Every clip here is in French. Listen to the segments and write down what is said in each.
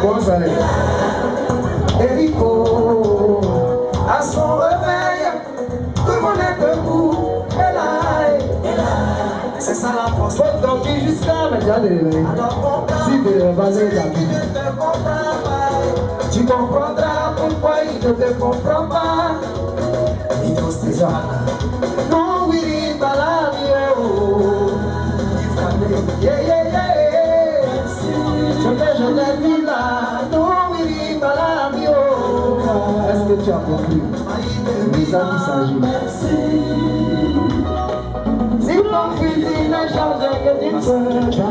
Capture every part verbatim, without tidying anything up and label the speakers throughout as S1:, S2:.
S1: Comment ça est?
S2: Érico, à son réveil, tout le monde est debout. Et là, et là, c'est ça la force.
S1: Faut dormir jusqu'à maintenant. Si tu es basé d'habitude.
S2: Tu comprendras pourquoi il ne te comprend pas.
S1: C'est ça.
S2: Non, oui, pas la yeah, yeah, yeah. Je vais, je l'ai dit là. Non, oui, pas la
S1: Est-ce que tu as compris? Les amis s'agissent.
S2: Si ton fusil ne change que tu ne peux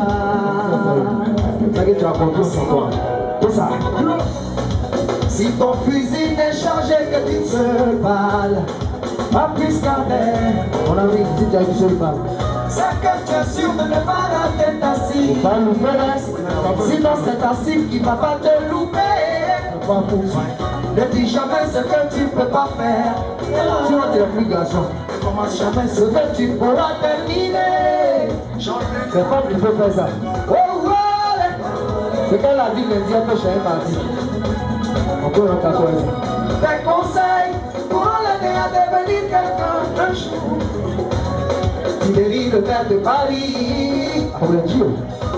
S2: pas.
S1: C'est que tu as compris c'est quoi? Tout ça.
S2: Si ton fusil n'est chargé que d'une seule balle, pas plus qu'un verre.
S1: Mon ami, si tu as une seule balle,
S2: c'est que tu es sûr de ne pas rater ta cible.
S1: pas louper là.
S2: Sinon c'est ta cible qui va pas te louper.
S1: Pas poursuivre.
S2: Ne dis jamais ce que tu peux pas faire.
S1: Tu vas te plus garçon.
S2: Ne commence jamais ce que tu pourras terminer.
S1: C'est pas qu'il faut faire ça.
S2: Oh ouais.
S1: C'est qu'elle a dit lundi, elle peut changer parti. On peut rentrer à toi.
S2: Des conseils pour l'aider à devenir quelqu'un un jour. Tu dérives le maire de Paris.
S1: Pour le Dieu.